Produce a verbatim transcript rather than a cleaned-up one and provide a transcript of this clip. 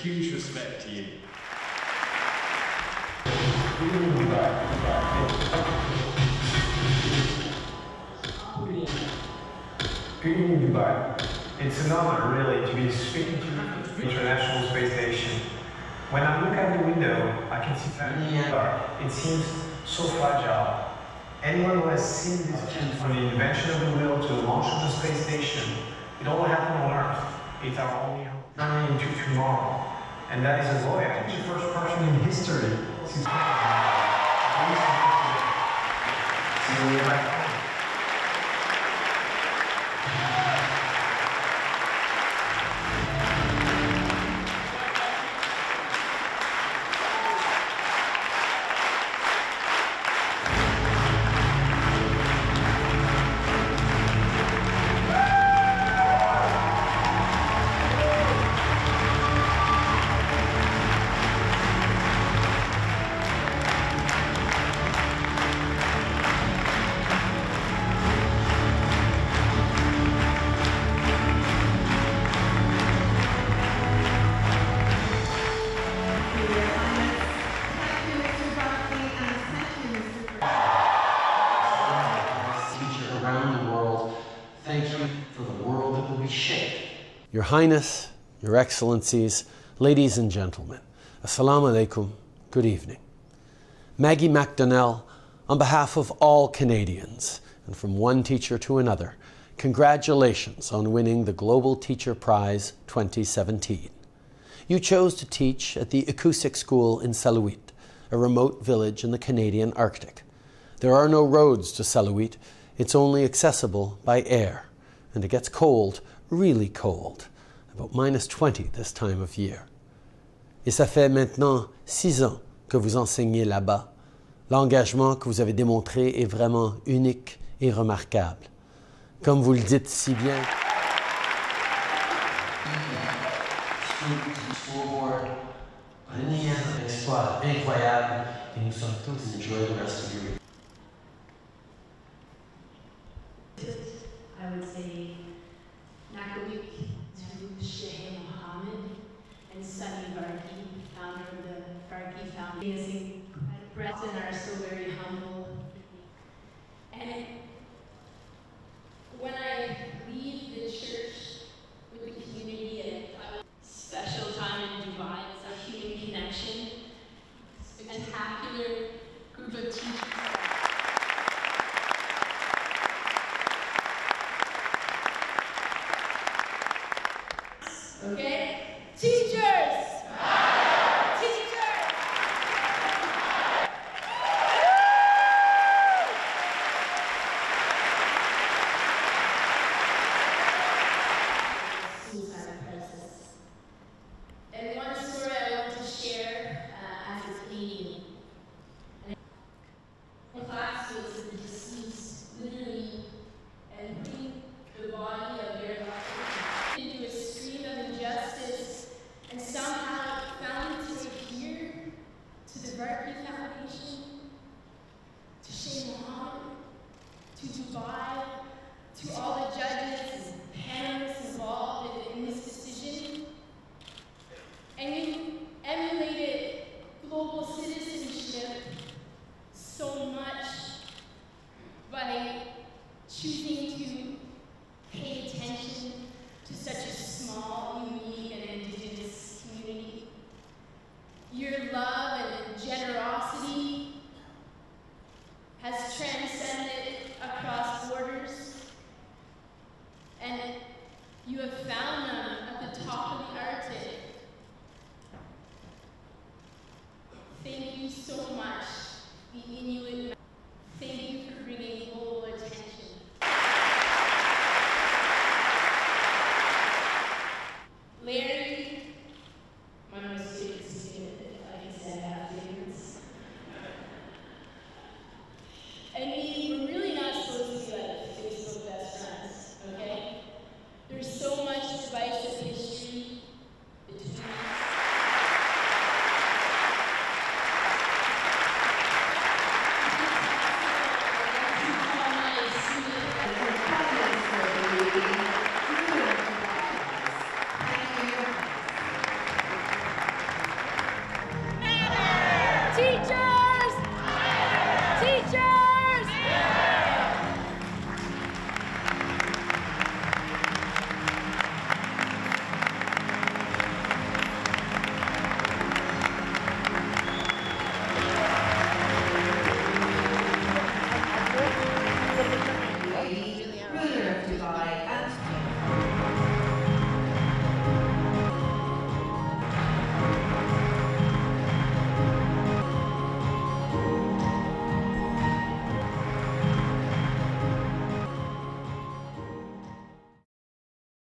huge respect to you. Good evening, Dubai. It's an honor, really, to be speaking to the International Space Station. When I look out the window, I can see that it seems so fragile. Anyone who has seen this key from the invention of the wheel to the launch of the space station, it all happened on Earth. It's our only hope. Journey into tomorrow. And that is a voyage. The first person in history since so we're back home. Your Highness, Your Excellencies, ladies and gentlemen, Assalamu alaikum, good evening. Maggie MacDonnell, on behalf of all Canadians, and from one teacher to another, congratulations on winning the Global Teacher Prize twenty seventeen. You chose to teach at the Acoustic School in Selawit, a remote village in the Canadian Arctic. There are no roads to Selawit, it's only accessible by air, and it gets cold, really cold, about minus twenty this time of year. Et ça fait maintenant six ans que vous enseignez là-bas. L'engagement que vous avez démontré est vraiment unique et remarquable. Comme vous le dites si bien, un exploit incroyable et nous sommes tous enjoy the rest of your week. I would say Nakawik to Sheikh Mohammed and Sunny Varghese, founder of the Varghese Foundation. Present are so very humble. And when I leave the church with the community at a special time in Dubai, it's a human connection, a spectacular group of teachers. Okay? Teachers! Teachers! Suicide crisis. And one story I want to share uh, as a Canadian. The class was the deceased, literally, and putting the body of their life into a stream of injustice, and somehow it found its way here to the Varghese Foundation, to Sheikh Mohammed, to Dubai, to all the judges